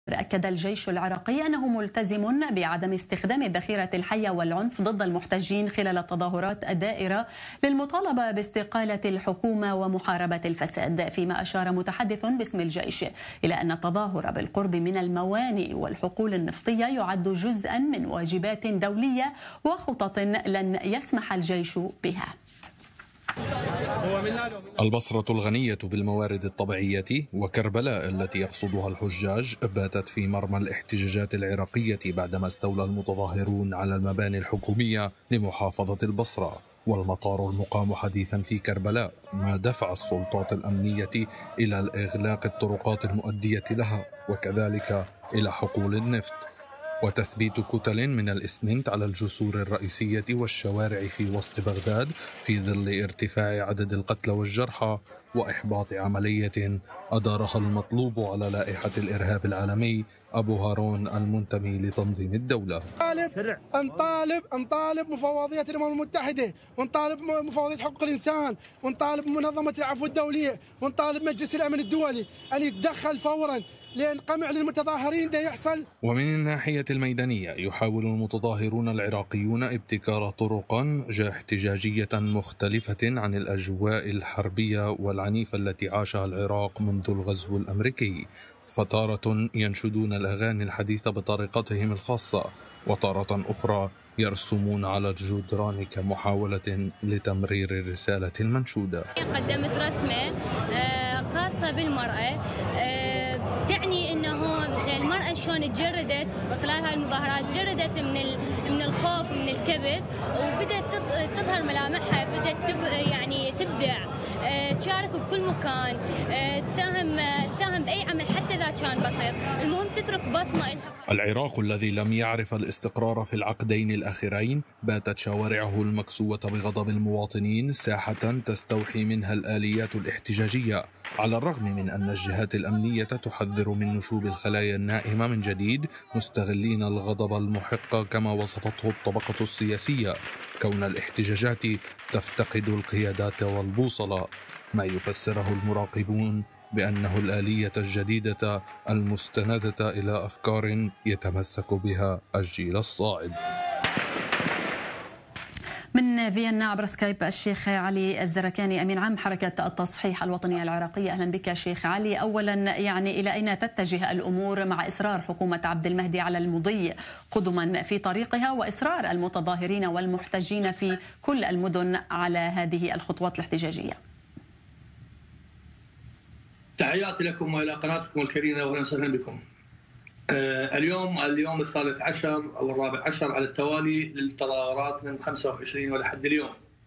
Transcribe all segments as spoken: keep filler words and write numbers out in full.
أكد الجيش العراقي أنه ملتزم بعدم استخدام الذخيرة الحية والعنف ضد المحتجين خلال التظاهرات الدائرة للمطالبة باستقالة الحكومة ومحاربة الفساد، فيما أشار متحدث باسم الجيش إلى أن التظاهر بالقرب من الموانئ والحقول النفطية يعد جزءا من واجبات دولية وخطط لن يسمح الجيش بها. البصرة الغنية بالموارد الطبيعية وكربلاء التي يقصدها الحجاج باتت في مرمى الاحتجاجات العراقية بعدما استولى المتظاهرون على المباني الحكومية لمحافظة البصرة والمطار المقام حديثا في كربلاء، ما دفع السلطات الأمنية إلى الإغلاق الطرقات المؤدية لها وكذلك إلى حقول النفط وتثبيت كتل من الإسمنت على الجسور الرئيسية والشوارع في وسط بغداد في ظل ارتفاع عدد القتلى والجرحى وإحباط عملية أدارها المطلوب على لائحة الإرهاب العالمي أبو هارون المنتمي لتنظيم الدولة. نطالب نطالب مفوضية الأمم المتحدة، ونطالب مفوضية حقوق الإنسان، ونطالب منظمة العفو الدولية، ونطالب مجلس الأمن الدولي أن يتدخل فورا لأن قمع للمتظاهرين ده يحصل. ومن الناحية الميدانية يحاول المتظاهرون العراقيون ابتكار طرق احتجاجية مختلفة عن الأجواء الحربية والعنيفة التي عاشها العراق منذ الغزو الأمريكي، فتارة ينشدون الأغاني الحديثة بطريقتهم الخاصة وتارة أخرى يرسمون على الجدران كمحاولة لتمرير الرسالة المنشودة. قدمت رسمة خاصة بالمرأة تعني أنه المرأة شلون تجردت خلال هاي المظاهرات، جردت من من الخوف ومن الكبت، وبدأت تظهر ملامحها، بدأت تب يعني تبدع، تشارك بكل مكان، تساهم تساهم بأي عمل حتى إذا كان بسيط، المهم تترك بصمة. العراق الذي لم يعرف الاستقرار في العقدين الأخيرين باتت شوارعه المكسوة بغضب المواطنين ساحة تستوحي منها الآليات الاحتجاجية، على الرغم من أن الجهات الأمنية تحذر من نشوب الخلايا النائمة من جديد مستغلين الغضب المحق كما وصفته الطبقة السياسية، كون الاحتجاجات تفتقد القيادات والبوصلة، ما يفسره المراقبون بأنه الآلية الجديدة المستندة إلى أفكار يتمسك بها الجيل الصاعد. من فيينا عبر سكايب الشيخ علي الزركاني أمين عام حركة التصحيح الوطنية العراقية. أهلا بك شيخ علي. أولا يعني إلى أين تتجه الأمور مع إصرار حكومة عبد المهدي على المضي قدما في طريقها وإصرار المتظاهرين والمحتجين في كل المدن على هذه الخطوات الاحتجاجية؟ تحياتي لكم والى قناتكم الكريمه واهلا وسهلا بكم. آه اليوم اليوم الثالث عشر او الرابع عشر على التوالي للتظاهرات من خمسة وعشرين ولحد اليوم.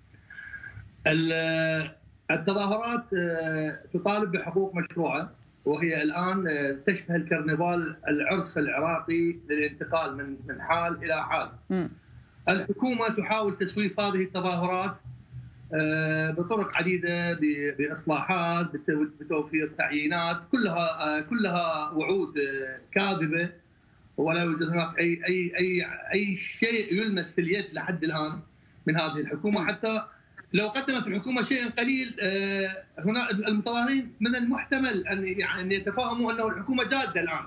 التظاهرات آه تطالب بحقوق مشروعه، وهي الان آه تشبه الكرنفال العرس العراقي للانتقال من من حال الى حال. م. الحكومه تحاول تسويف هذه التظاهرات بطرق عديدة، بإصلاحات، بتوفير تعيينات، كلها كلها وعود كاذبة، ولا يوجد هناك أي أي أي أي شيء يلمس في اليد لحد الآن من هذه الحكومة. حتى لو قدمت الحكومة شيء قليل هنا المتظاهرين من المحتمل أن يعني أن يتفهموا أنه الحكومة جادة الآن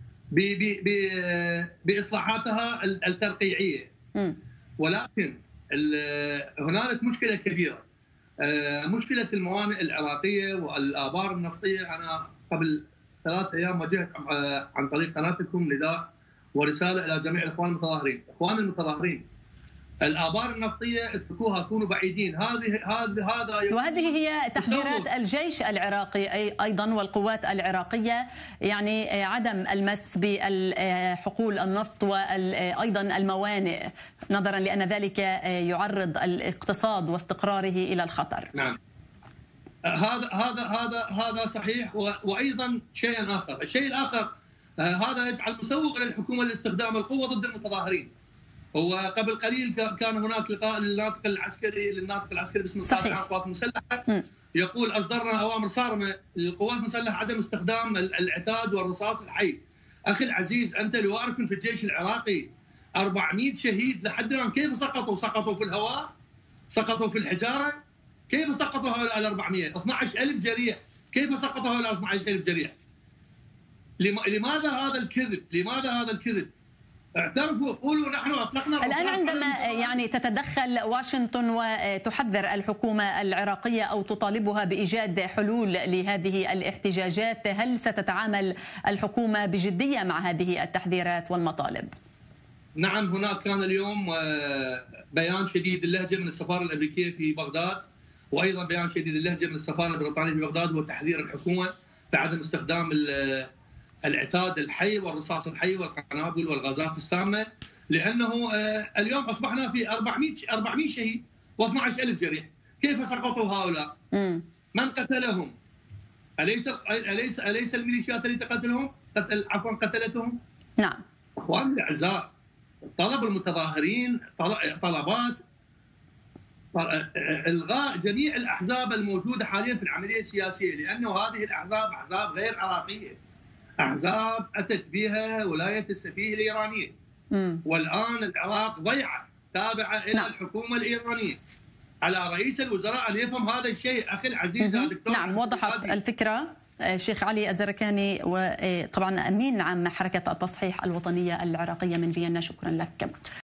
بإصلاحاتها الترقيعية، ولكن هنالك مشكلة كبيرة، مشكلة الموانئ العراقية والآبار النفطية. أنا قبل ثلاث أيام وجهت عن طريق قناتكم نداء ورسالة إلى جميع الإخوان المتظاهرين. إخوان المتظاهرين، الآبار النفطية اتركوها، كونوا بعيدين. هذه هذا هذا وهذه هي تحذيرات الجيش العراقي أيضا والقوات العراقية، يعني عدم المس بحقول النفط وأيضا الموانئ، نظرا لأن ذلك يعرض الاقتصاد واستقراره إلى الخطر. نعم، هذا هذا هذا هذا صحيح. وأيضا شيء آخر، الشيء الآخر هذا يجعل مسوق للحكومة لاستخدام القوة ضد المتظاهرين. وقبل قليل كان هناك لقاء للناطق العسكري للناطق العسكري باسم القائد العام للقوات المسلحه، يقول اصدرنا اوامر صارمه للقوات المسلحه عدم استخدام العتاد والرصاص الحي. اخي العزيز، انت لو اركن في الجيش العراقي أربعمئة شهيد لحد الان، كيف سقطوا؟ سقطوا في الهواء؟ سقطوا في الحجاره؟ كيف سقطوا هؤلاء ال أربعمئة؟ اثني عشر ألف جريح، كيف سقطوا هؤلاء اثني عشر ألف جريح؟ لماذا هذا الكذب؟ لماذا هذا الكذب؟ اعترفوا، قولوا نحن اطلقنا. الان عندما يعني تتدخل واشنطن وتحذر الحكومه العراقيه او تطالبها بايجاد حلول لهذه الاحتجاجات، هل ستتعامل الحكومه بجديه مع هذه التحذيرات والمطالب؟ نعم، هناك كان اليوم بيان شديد اللهجه من السفاره الامريكيه في بغداد، وايضا بيان شديد اللهجه من السفاره البريطانيه في بغداد، وتحذير الحكومه بعدم استخدام العتاد الحي والرصاص الحي والقنابل والغازات السامه، لانه اليوم اصبحنا في أربعمئة شهيد واثني عشر ألف جريح. كيف سقطوا هؤلاء؟ مم. من قتلهم؟ اليس اليس اليس الميليشيات التي قتلهم؟ قتل عفوا قتلتهم؟ نعم. اخواني الاعزاء، طلب المتظاهرين طلبات الغاء جميع الاحزاب الموجوده حاليا في العمليه السياسيه، لانه هذه الاحزاب احزاب غير عراقيه، احزاب اتت بها ولايه السفيه الايرانيه. مم. والان العراق ضيعه تابعه الى نعم. الحكومه الايرانيه. على رئيس الوزراء ان يفهم هذا الشيء. اخي العزيز دكتور، نعم، وضحت الفكره. شيخ علي الزركاني، وطبعا امين عام حركه التصحيح الوطنيه العراقيه من فيينا، شكرا لك.